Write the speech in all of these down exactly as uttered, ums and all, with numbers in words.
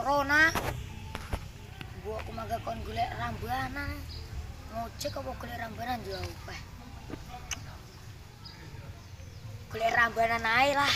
corona. Gua aku maga kon golek rambanan. Ngojek apa golek rambanan yo opeh. Golek rambanan ae lah.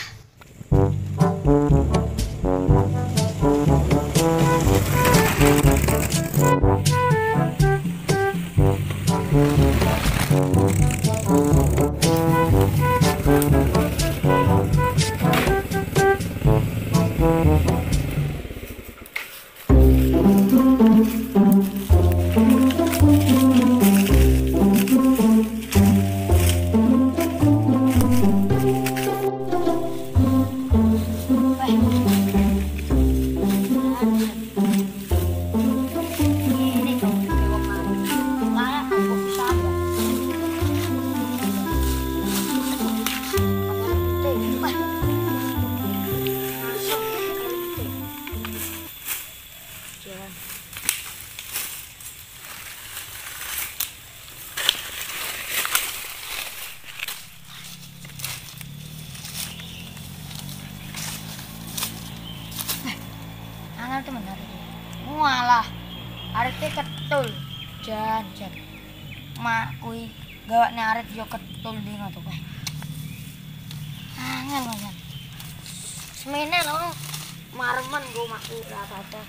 Angel temen hari ini. Walah, arete ketul. Jan, jan. Mak kuwi gawakne aret yo ketul dino to kae. Angel kan. Semene lho. Maremen go makku ora apa-apa.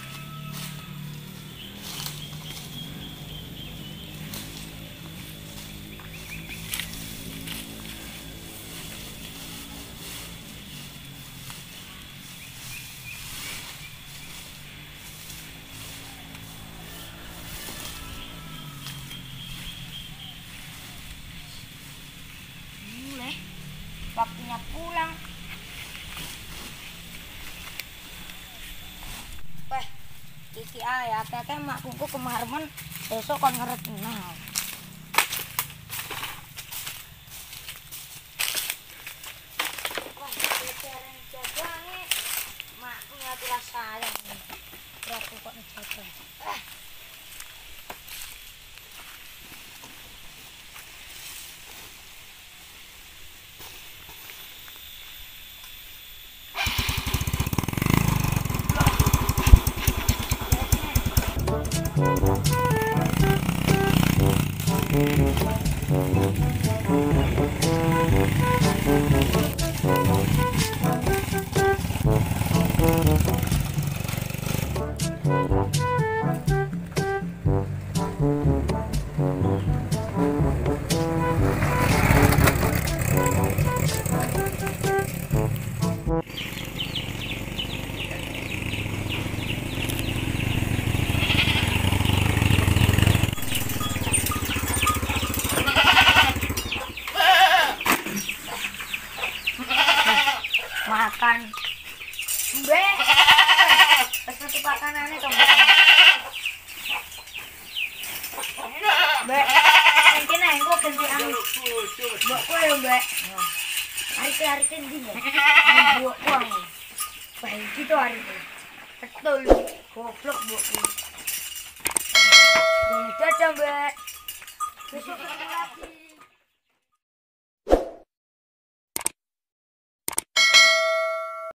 Waktunya pulang. Weh, iki ae akeh-akeh makku kemaremen besok kon ngeret nah. Wah, jarang jajange. Makku ngatulah sayang. Berarti kok ngejaga. Eh. Makan mbek wis metu pakanane to mbek mbek iki nang kok ganti anu mbok kowe lho mbek hari-hari ndi mbek mbok wong bae iki to hari betul goblok mbokku ini aja mbek besok ketemu lagi.